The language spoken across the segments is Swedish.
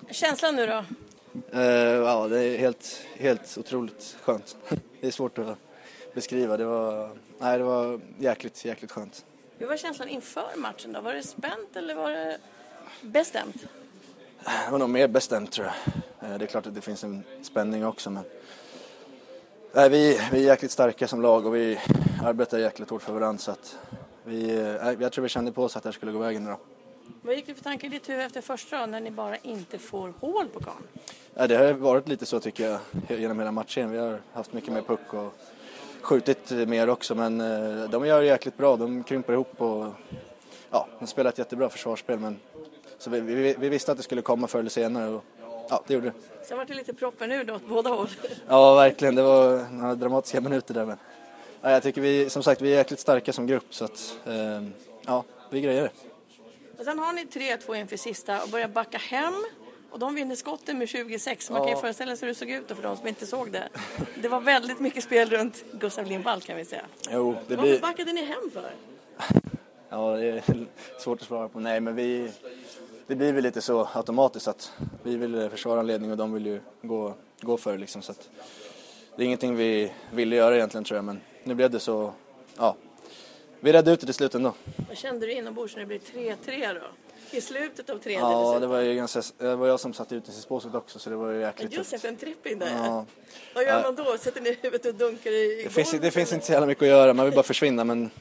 Känslan nu då? Ja, det är helt otroligt skönt. Det är svårt att beskriva. Det var jäkligt skönt. Hur var känslan inför matchen då? Var det spänt eller var det bestämt? Det var nog mer bestämt, tror jag. Det är klart att det finns en spänning också, men vi är jäkligt starka som lag och vi arbetar jäkligt hårt för varandra, så att jag tror vi kände på oss att det skulle gå vägen då. Vad gick det för tankar i ditt huvud efter första när ni bara inte får hål på karn? Ja, det har varit lite så, tycker jag, genom hela matchen. Vi har haft mycket mer puck och skjutit mer också, men de gör jäkligt bra. De krymper ihop och de spelar ett jättebra försvarsspel, men så vi visste att det skulle komma förr eller senare och det gjorde det. Sen var det lite proppen nu då åt båda håll. Ja, verkligen. Det var några dramatiska minuter där, men jag tycker vi är jäkligt starka som grupp, så att vi grejer det. Och sen har ni 3-2 inför sista och börjar backa hem. Och de vinner skotten med 26. Man kan ju föreställa sig hur det såg ut för de som inte såg det. Det var väldigt mycket spel runt Gustav Lindvall, kan vi säga. Jo, Varför backade ni hem för? Ja, det är svårt att svara på. Nej, men det blir väl lite så automatiskt att vi vill försvara en ledning och de vill ju gå för liksom, så att det är ingenting vi ville göra egentligen, tror jag, men nu blev det så, vi räddade ut det till slut ändå. Vad kände du inombords när det blev 3-3 då? I slutet av 3. Ja, det var jag som satt ut i spåset också, så det var ju jäkligt. Just efter en tripp in där. Ja. Vad gör man då? Sätter ni huvudet och dunkar i golvet? Det finns inte så jävla mycket att göra, man vill bara försvinna, men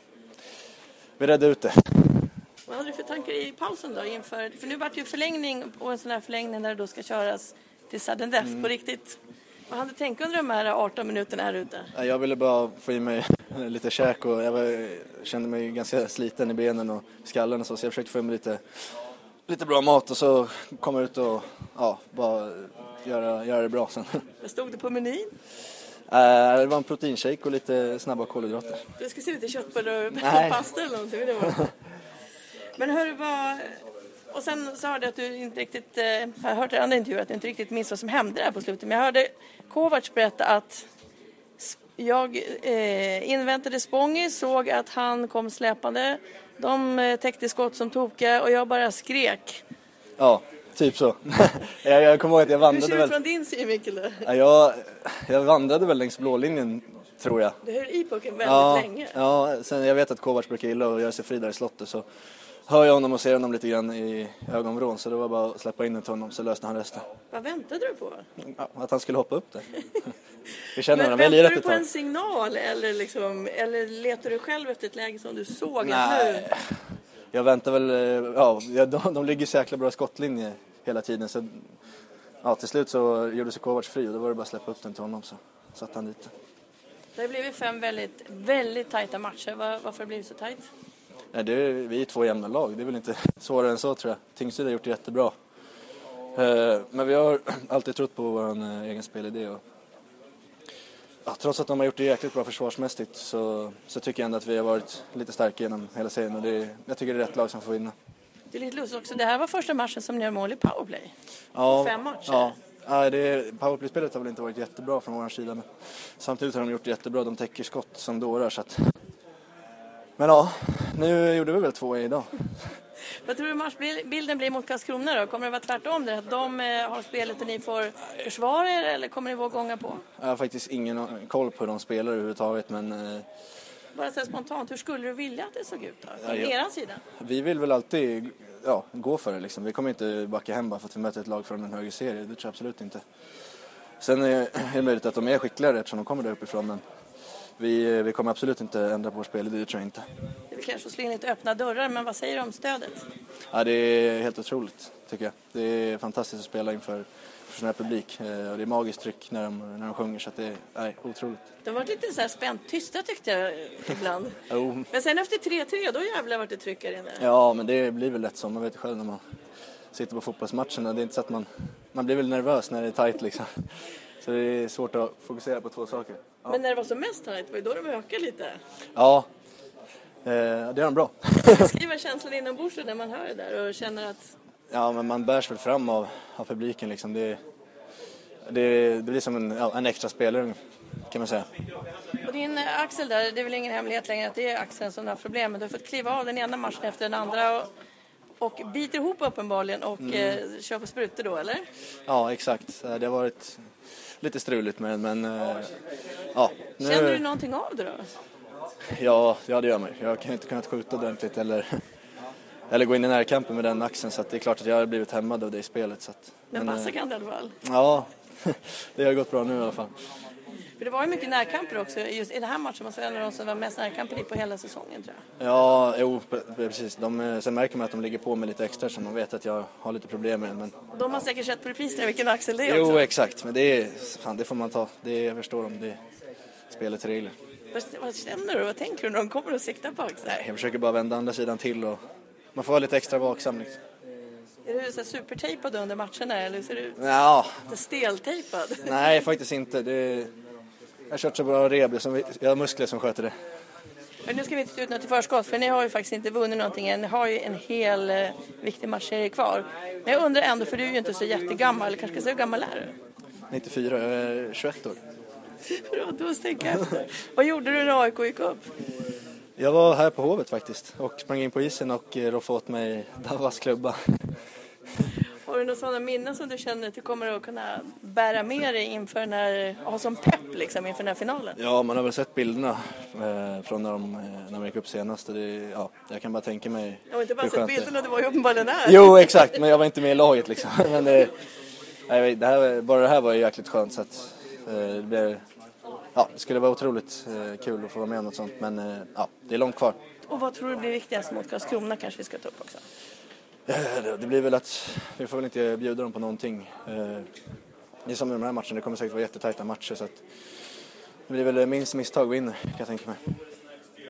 vi räddade ut det. Vad hade du för tankar i pausen då? För nu vart det ju förlängning och en sån här förlängning där det då ska köras till sudden death på riktigt. Vad hade du tänkt under de här 18 minuterna här ute? Jag ville bara få i mig lite käk och jag kände mig ganska sliten i benen och skallen och så jag försökte få i mig lite bra mat och så komma ut och bara göra det bra sen. Vad stod det på menyn? Det var en proteinshake och lite snabba kolhydrater. Du ska se lite köttbullar och pasta eller någonting. Det var. Men hörru, och sen sa du att du inte riktigt, jag har hört i andra intervjuer att du inte riktigt minns vad som hände där på slutet. Men jag hörde Kovacs berätta att jag inväntade Spångi, såg att han kom släpande. De täckte skott som tokiga och jag bara skrek. Ja, typ så. jag kommer ihåg att jag vandrade. Hur ser det från din synvinkel då? Jag vandrade väl längs blålinjen, tror jag. Du höll i pucken väldigt länge. Ja, sen jag vet att Kovacs brukar gilla och göra sig fri där i slottet, så hör jag honom och ser honom lite grann i ögonvrån, så det var bara att släppa in den till honom, så löste han resten. Vad väntade du på? Att han skulle hoppa upp där. Vi känner men honom. Väntade du på en signal eller letar du själv efter ett läge som du såg? Nej, jag väntar väl, de ligger så jäkla bra skottlinje hela tiden, så till slut så gjorde sig Kovacs fri och då var det bara att släppa upp den till honom, så satt han dit. Det har blivit 5 väldigt, väldigt tajta matcher. Varför har det blivit så tajt? Nej, vi är 2 jämna lag. Det är väl inte svårare än så, tror jag. Tingsryd har gjort det jättebra. Men vi har alltid trott på vår egen spelidé. Och, trots att de har gjort det jäkligt bra försvarsmässigt så tycker jag ändå att vi har varit lite starka genom hela serien. Och jag tycker det är rätt lag som får vinna. Det är lite lustigt också. Det här var första matchen som ni har mål i powerplay. 5 matcher. Ja. Powerplay-spelet har väl inte varit jättebra från vår sida. Men samtidigt har de gjort det jättebra. De täcker skott som dårar, så att... Men nu gjorde vi väl 2 idag. Vad tror du matchbilden blir mot Karlskrona då? Kommer det vara tvärtom det? Att de har spelet och ni får försvara er, eller kommer ni våga gånga på? Jag har faktiskt ingen koll på hur de spelar överhuvudtaget, men... Bara så spontant, hur skulle du vilja att det såg ut då? Från er sida? Vi vill väl alltid gå för det liksom. Vi kommer inte backa hem bara för att vi möter ett lag från en högre serie. Det tror jag absolut inte. Sen är det möjligt att de är skickligare eftersom de kommer där uppifrån, men vi kommer absolut inte ändra på vår spel, det tror jag inte. Det är kanske att slå in lite öppna dörrar, men vad säger du om stödet? Ja, det är helt otroligt, tycker jag. Det är fantastiskt att spela inför sån här publik. Och det är magiskt tryck när de sjunger, så att det är otroligt. De har varit lite så här spänt tysta, tyckte jag ibland. Jo. Men sen efter 3-3, då jävlar vart det tryck här inne. Ja, men det blir väl lätt så. Man vet själv när man sitter på fotbollsmatcherna. Det är inte så att man blir väl nervös när det är tajt liksom. Så det är svårt att fokusera på 2 saker. Ja. Men när det var som mest tajt, var det då de ökade lite? Ja, det är de bra. Skriva känslan inombords när man hör det där och känner att... Ja, men man bärs väl fram av publiken liksom. Det blir som en extra spelare, kan man säga. Och din Axel där, det är väl ingen hemlighet längre att det är Axeln som har problem. Du har fått kliva av den ena matchen efter den andra. och biter ihop uppenbarligen och kör på sprutor då, eller? Ja, exakt. Det har varit lite struligt med den, men ja. Nu... Känner du någonting av det då? Ja, det gör man. Jag kan inte kunnat skjuta ordentligt eller gå in i närkampen med den axeln, så att det är klart att jag har blivit hämmad av det i spelet. Så att, men passa kan det i alla fall? Ja, det har gått bra nu i alla fall. För det var ju mycket närkamper också. Just i den här matchen måste en av de som var mest närkamper på hela säsongen, tror jag. Ja, precis. Sen märker man att de ligger på med lite extra, så man vet att jag har lite problem med den. Men... De har säkert sett på reprisen vilken axel det är också. Jo, exakt. Men det får man ta. Jag förstår om det är spelets regler. Vad känner du? Vad tänker du när de kommer och siktar på axeln? Nej, jag försöker bara vända andra sidan till och man får vara lite extra vaksam liksom. Är du så supertejpad under matcherna eller ser du ut? Ja. Lite steltejpad? Nej, faktiskt inte. Jag har kört så bra reb, jag har muskler som sköter det. Men nu ska vi inte ta ut något i förskott, för ni har ju faktiskt inte vunnit någonting än. Ni har ju en hel viktig matchserie kvar. Men jag undrar ändå, för du är ju inte så jättegammal, eller kanske så gammal är du? 94, jag är 21 år. Bra, då tänker jag efter. Vad gjorde du när AIK gick upp? Jag var här på Hovet faktiskt och sprang in på isen och roffade åt mig Davas klubba. Har du några sådana minnen som du känner att du kommer att kunna bära med dig inför ha som pepp liksom, inför den här finalen? Ja, man har väl sett bilderna från när de gick upp senast. Och jag kan bara tänka mig... Jag har inte bara sett bilderna, det var ju uppenbarligen där. Jo, exakt, men jag var inte med i laget liksom. Men det här var ju jäkligt skönt, så att det skulle vara otroligt kul att få vara med om något sånt. Men det är långt kvar. Och vad tror du blir viktigast mot Karlskrona, kanske vi ska ta upp också? Det blir väl att vi får väl inte bjuda dem på någonting. Det är som i de här matcherna, det kommer säkert vara jättetajta matcher, så att det blir väl minst misstag vinner, kan jag tänka mig.